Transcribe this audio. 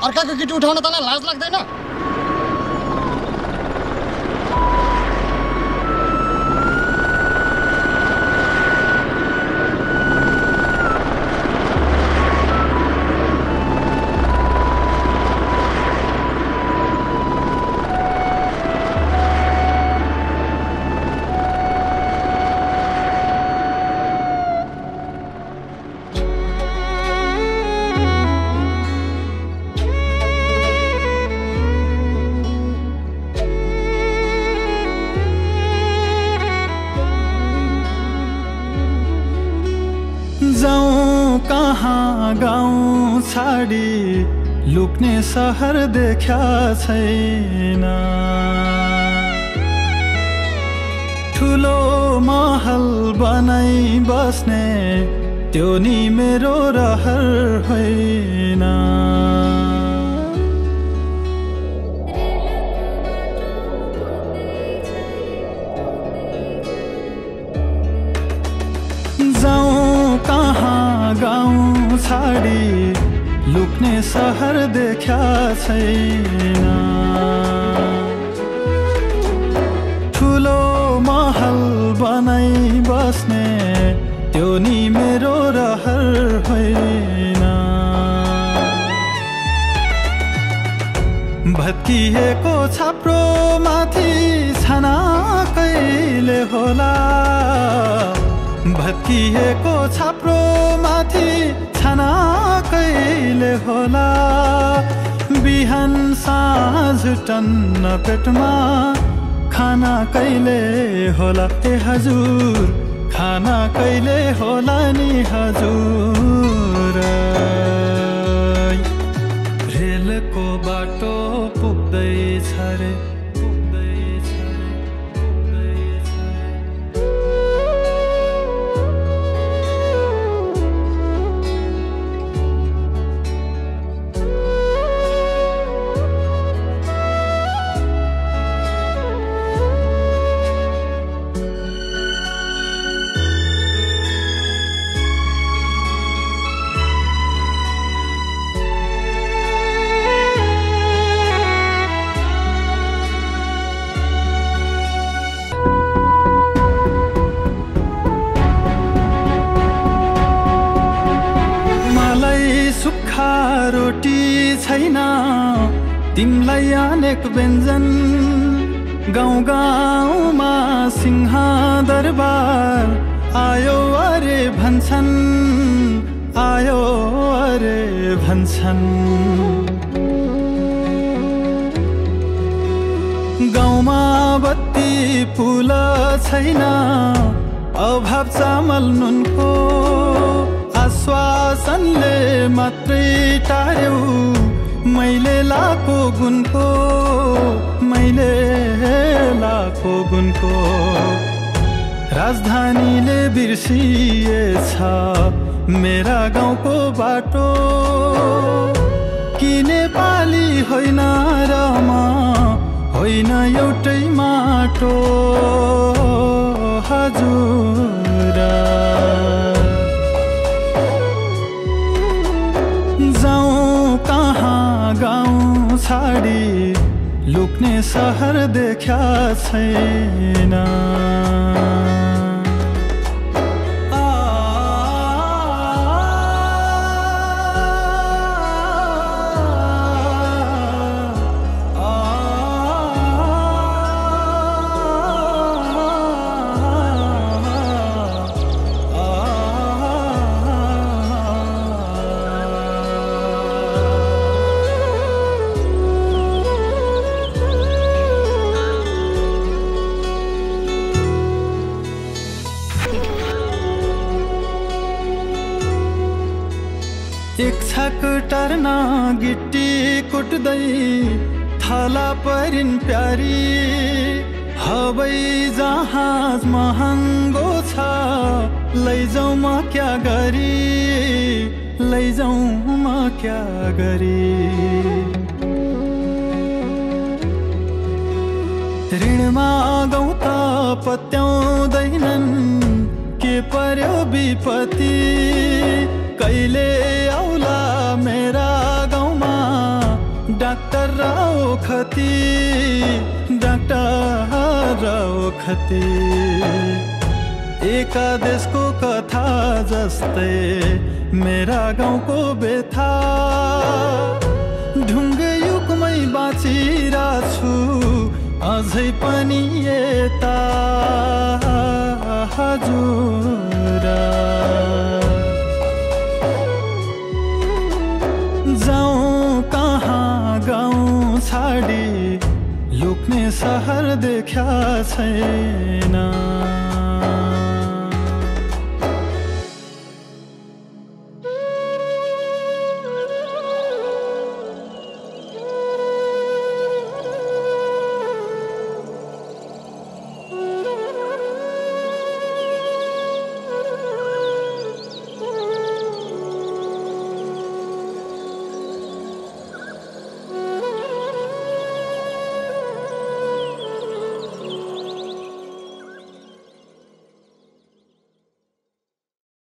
अर्काको केटी उठाउन तँलाई लाज लाग्दैन? जाऊं कहाँ गाउँ छाडी लुक्ने सहर देखा छैन। ठुलो महल बनाई बस्ने त्यो नि मेरो रहर होइन। जाऊं कहाँ गाउँ छाडी लुक्ने सहर देखा छैन। ठुलो महल बनाई बस्ने त्यो नि मेरो रहर होइन। भत्किएको छाप्रो माथि छाना कहिले होला। भत्किएको छाप्रो माथि छाना कहिले होला। बिहान साँझ टन्न पेटमा खाना कहिले होला। ए हजुर खाना कहिले होला नि हजुर। रेलको बाटो पुग्दैछ रे रोटी छैन तिमलाई अनेक व्यञ्जन। गाउँ गाउँमा सिंह दरबार आयो अरे भन्छन्। आयो अरे भन्छन्। गाउँमा बत्ती पुल छैन अभाव चामल नुनको। आश्वासनले मात्रै टार्यौ मैले लाको गुनको। मैले लाको गुनको। राजधानीले बिर्सिएछ मेरा गाउँको बाटो। कि नेपाली होइन र म होइन एउटै माटो हजुर। जाऊं कहाँ गाउँ छाडी लुक्ने सहर देखा छैन। एक छाक टर्न गिट्टी कुट्दै थला परिन् प्यारी। हवाई जहाज महँगो छ लैजाउँ म क्या गरी। लैजाउँ म क्या गरी। ऋणमा गाउँ त पत्याउँदैनन् के पर्यो विपत्ति। कहिले आउला मेरा गाउँमा ओखती डाक्टर ओखती एकादेशको कथा जस्तै मेरा गाउँको बेथा ढुङ्गे युगमै बाँचिरहेछु अझै पनि यता हजुर जाउँ कहाँ गाउँ छाडी लुक्ने सहर देख्या छैन